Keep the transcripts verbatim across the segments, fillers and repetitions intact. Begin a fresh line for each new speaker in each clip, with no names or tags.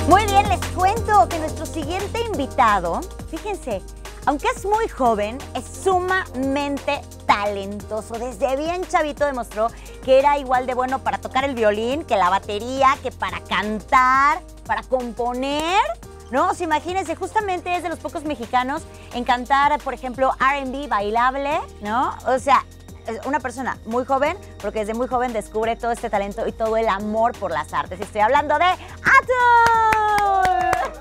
Muy bien, les cuento que nuestro siguiente invitado, fíjense, aunque es muy joven, es sumamente talentoso. Desde bien chavito demostró que era igual de bueno para tocar el violín, que la batería, que para cantar, para componer. No, pues imagínense, justamente es de los pocos mexicanos en cantar, por ejemplo, R and B bailable, ¿no? O sea, es una persona muy joven, porque desde muy joven descubre todo este talento y todo el amor por las artes. Estoy hablando de Atul.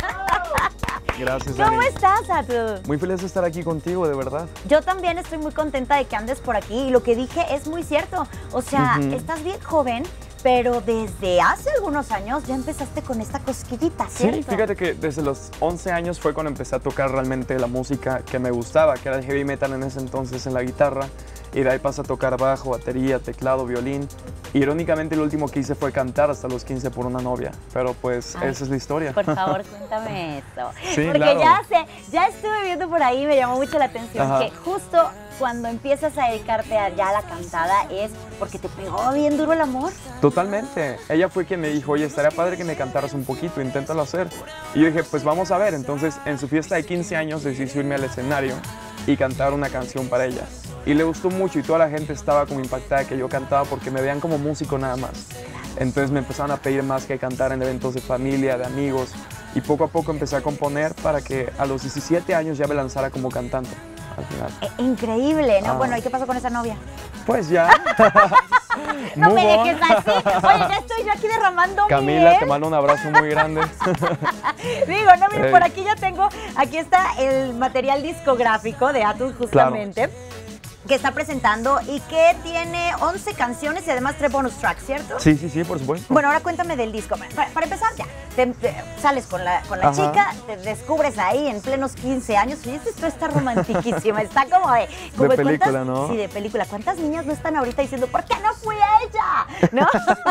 Gracias,
¿Cómo
Dani.
estás, Atul?
Muy feliz de estar aquí contigo, de verdad.
Yo también estoy muy contenta de que andes por aquí y lo que dije es muy cierto. O sea,
Uh-huh.
estás bien joven, pero desde hace algunos años ya empezaste con esta cosquillita, ¿cierto?
Sí, fíjate que desde los once años fue cuando empecé a tocar realmente la música que me gustaba, que era el heavy metal en ese entonces en la guitarra. Y de ahí pasé a tocar bajo, batería, teclado, violín. Irónicamente, lo último que hice fue cantar hasta los quince por una novia. Pero pues
Ay,
esa es la historia.
Por favor, cuéntame eso.
Sí,
Porque
claro.
ya sé, ya estuve viendo por ahí, me llamó mucho la atención
Ajá.
que justo cuando empiezas a dedicarte a ya a la cantada es porque te pegó bien duro el amor.
Totalmente. Ella fue quien me dijo, oye, estaría padre que me cantaras un poquito, inténtalo hacer. Y yo dije, pues vamos a ver. Entonces, en su fiesta de quince años decidí subirme al escenario y cantar una canción para ella. Y le gustó mucho y toda la gente estaba como impactada de que yo cantaba porque me veían como músico nada más. Entonces me empezaron a pedir más que cantar en eventos de familia, de amigos. Y poco a poco empecé a componer para que a los diecisiete años ya me lanzara como cantante al final.
Eh, increíble, ¿no?
Ah.
Bueno, ¿y qué pasó con esa novia?
Pues ya.
No
Move
me
on.
dejes así. Oye, ya estoy yo aquí derramando
Camila,
miel.
te mando un abrazo muy grande.
Digo, no, miren,
Ey.
por aquí ya tengo, aquí está el material discográfico de Atul justamente, que está presentando y que tiene once canciones y además tres bonus tracks, ¿cierto?
Sí, sí, sí, por supuesto.
Bueno, ahora cuéntame del disco. Para, para empezar, ya, te, te- sales con la, con la
Ajá.
chica, te descubres ahí en plenos quince años y esto está romantiquísima, está como de... Como
De
¿cuántas-
película, ¿no?
Sí, de película. ¿Cuántas niñas no están ahorita diciendo, ¿por qué no fui a ella? ¿No?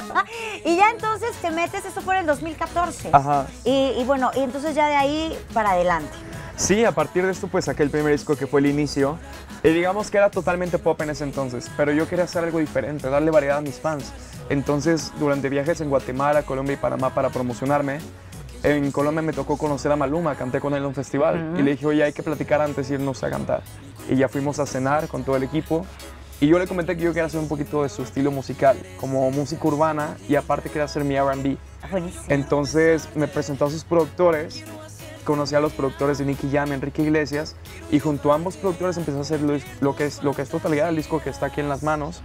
Y ya entonces te metes, eso fue en el dos mil catorce.
Ajá.
Y, y bueno, y entonces ya de ahí para adelante.
Sí, a partir de esto pues saqué el primer disco que fue el inicio. Y digamos que era totalmente pop en ese entonces, pero yo quería hacer algo diferente, darle variedad a mis fans. Entonces, durante viajes en Guatemala, Colombia y Panamá para promocionarme, en Colombia me tocó conocer a Maluma, canté con él en un festival.
Ujú.
Y le dije, oye, hay que platicar antes de irnos a cantar. Y ya fuimos a cenar con todo el equipo. Y yo le comenté que yo quería hacer un poquito de su estilo musical, como música urbana, y aparte quería hacer mi R and B.
Buenísimo.
Entonces me presentó a sus productores, conocí a los productores de Nicky Jam, Enrique Iglesias, y junto a ambos productores empecé a hacer lo, lo que es, lo que es totalidad del disco que está aquí en las manos,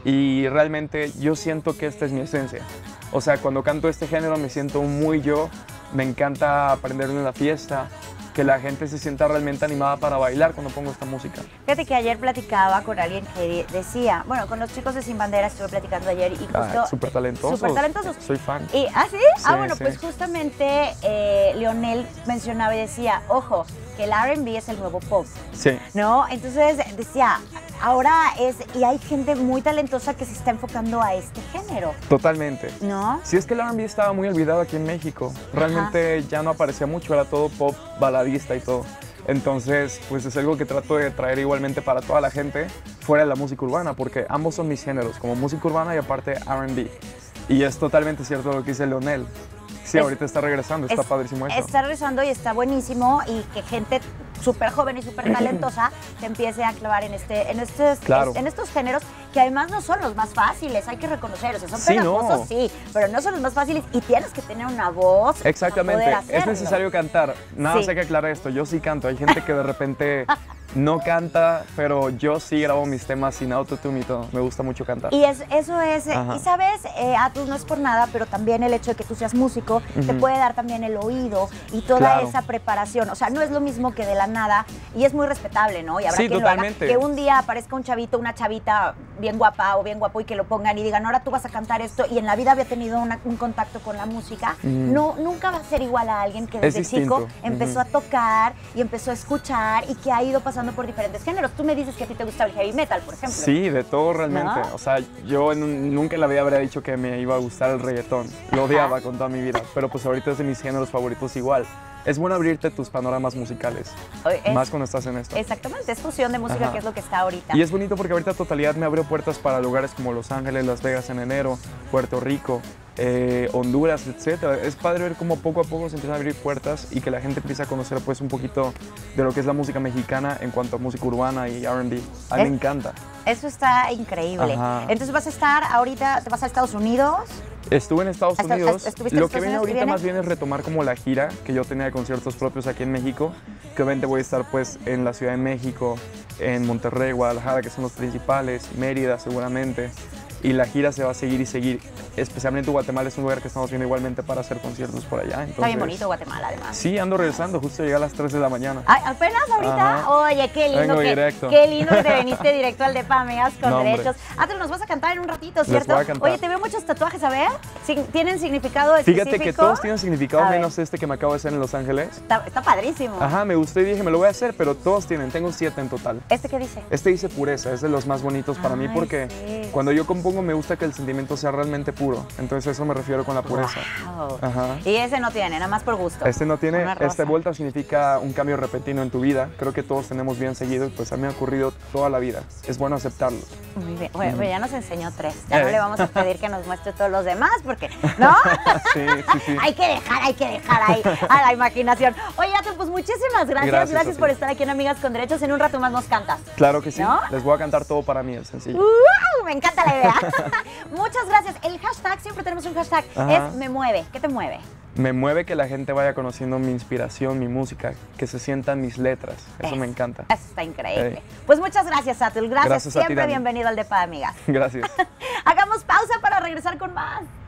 y realmente yo siento que esta es mi esencia. O sea, cuando canto este género me siento muy yo, me encanta aprenderlo en la fiesta, que la gente se sienta realmente animada para bailar cuando pongo esta música.
Fíjate que ayer platicaba con alguien que decía, bueno, con los chicos de Sin Bandera estuve platicando ayer y justo...
Ah, súper talentosos.
Súper talentosos.
Soy fan.
Y, ¿ah, sí?
Sí,
ah, bueno,
sí.
pues justamente eh, Leonel mencionaba y decía, ojo, que el R and B es el nuevo pop,
Sí.
¿no? Entonces decía, ahora es, y hay gente muy talentosa que se está enfocando a este género,
Totalmente.
¿no?
Si es que el R and B estaba muy olvidado aquí en México, realmente ya no aparecía mucho, era todo pop baladista y todo. Entonces, pues es algo que trato de traer igualmente para toda la gente fuera de la música urbana, porque ambos son mis géneros, como música urbana y aparte R and B. Y es totalmente cierto lo que dice Leonel. Sí,
Es-
ahorita está regresando, está
Es-
padrísimo eso.
Está regresando y está buenísimo y que gente súper joven y súper talentosa se empiece a clavar en, este, en, estos,
Claro.
en estos géneros que además no son los más fáciles, hay que reconocer, o sea, son
Sí, no.
pegajosos, sí, pero no son los más fáciles y tienes que tener una voz para
Exactamente,
poder
es
hacerlo.
necesario cantar. Nada
Sí.
más hay que aclarar esto, yo sí canto, hay gente que de repente no canta, pero yo sí grabo mis temas sin autotune y todo, me gusta mucho cantar.
Y es, eso es, eh,
Ajá.
y sabes, eh, Atul, no es por nada, pero también el hecho de que tú seas músico te
Ujú.
puede dar también el oído y toda
Claro.
esa preparación. O sea, no es lo mismo que de la nada y es muy respetable, ¿no? Y habrá
Sí,
quien lo haga.
totalmente.
Que un día aparezca un chavito, una chavita bien guapa o bien guapo y que lo pongan y digan, ahora tú vas a cantar esto y en la vida había tenido una- un contacto con la música.
Ujú.
No, nunca va a ser igual a alguien que
Es
desde chico
distinto.
empezó
Ujú.
a tocar y empezó a escuchar y que ha ido pasando por diferentes géneros. Tú me dices que a ti te gusta el heavy metal, por ejemplo.
Sí, de todo realmente.
¿No?
O sea, yo en un- nunca en la vida habría dicho que me iba a gustar el reggaetón. Lo odiaba con toda mi vida, pero pues ahorita es de mis géneros favoritos igual. Es bueno abrirte tus panoramas musicales,
Es-
más cuando estás en esto.
Exactamente, es fusión de música,
Ajá.
que es lo que está ahorita.
Y es bonito porque ahorita Totalidad me abrió puertas para lugares como Los Ángeles, Las Vegas en enero, Puerto Rico. eh, Honduras, etcétera. Es padre ver cómo poco a poco se empiezan a abrir puertas y que la gente empieza a conocer pues un poquito de lo que es la música mexicana en cuanto a música urbana y R and B. A mí me encanta.
Eso está increíble.
Ajá.
Entonces vas a estar ahorita, ¿te vas a Estados Unidos?
Estuve en Estados
Hasta-
Unidos.
¿estuviste en
Lo
Estados
que viene
Unidos? ¿Qué
ahorita
viene?
más bien es retomar como la gira que yo tenía de conciertos propios aquí en México. Que obviamente voy a estar pues en la Ciudad de México, en Monterrey, Guadalajara, que son los principales, Mérida seguramente. Y la gira se va a seguir y seguir. Especialmente Guatemala es un lugar que estamos viendo igualmente para hacer conciertos por allá. Entonces,
Está bien bonito Guatemala, además.
Sí, ando regresando, justo llegué a las tres de la mañana.
Ay, ¿apenas ahorita?
Ajá.
Oye, qué lindo
Vengo
que,
directo.
qué lindo que te viniste directo al Depa Amigas con
No, hombre.
derechos. Atul, nos vas a cantar en un ratito, ¿cierto?
voy a cantar.
Oye, te veo muchos tatuajes, a ver. Sin- ¿Tienen significado específico?
Fíjate que todos tienen significado,
A ver.
menos este que me acabo de hacer en Los Ángeles.
Está, está padrísimo.
Ajá, me gustó y dije, me lo voy a hacer, pero todos tienen, tengo siete en total.
¿Este qué dice?
Este dice pureza, es de los más bonitos para mí
Ay,
porque
sí.
cuando yo compongo me gusta que el sentimiento sea realmente puro. Entonces a eso me refiero con la pureza.
Wow.
Ajá.
Y ese no tiene, nada más por gusto.
Este no tiene,
Una rosa.
esta vuelta significa un cambio repentino en tu vida. Creo que todos tenemos bien seguido y pues a mí me ha ocurrido toda la vida. Es bueno aceptarlo.
Muy bien. Bueno, pues ya nos enseñó tres. Ya no
Eh.
le vamos a pedir que nos muestre todos los demás porque, ¿no?
Sí, sí, sí.
Hay que dejar, hay que dejar ahí a la imaginación. Oye, Atul, pues muchísimas gracias.
Gracias
Gracias,
a ti.
por estar aquí en Amigas con Derechos. En un rato más nos cantas.
Claro que sí.
¿No?
Les voy a cantar todo para mí, es sencillo.
¡Uh! Me encanta la idea. Muchas gracias. El hashtag, siempre tenemos un hashtag,
Ajá.
es me mueve. ¿Qué te mueve?
Me mueve que la gente vaya conociendo mi inspiración, mi música, que se sientan mis letras. Eso me encanta.
Eso está increíble.
Ey.
Pues muchas gracias, Atul. Gracias.
Gracias a ti,
Siempre
Dani.
bienvenido al Depa Amigas.
Gracias.
Hagamos pausa para regresar con más.